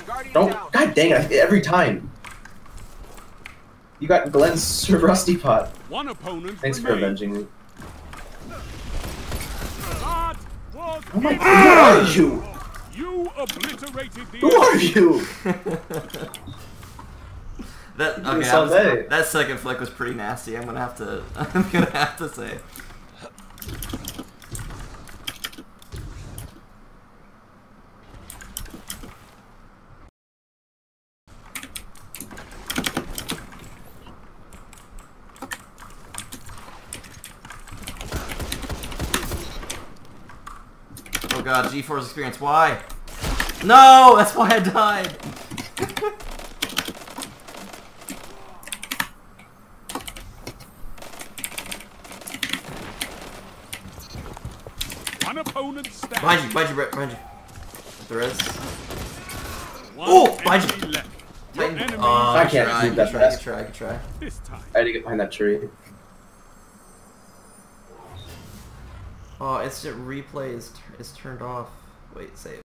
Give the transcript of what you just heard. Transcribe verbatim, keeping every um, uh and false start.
Don't. God dang it! Every time. You got Glenn's Rusty Pot. One opponent Thanks for remains. avenging me. That was Oh my God! Who are you? You obliterated the Who are you? That You okay. saw I was, that. that second flick was pretty nasty. I'm gonna have to. I'm gonna have to say. Oh God, G-Force experience. Why? No, that's why I died. One opponent stands. Behind you, behind you, Brett, behind you. There is. One Oh, behind you. enemy left. Titan. enemy- Oh, I good can't try, do good that try, fast. good try, good try. This time. I had to get behind that tree. Oh, instant replay is, is turned off. Wait, save.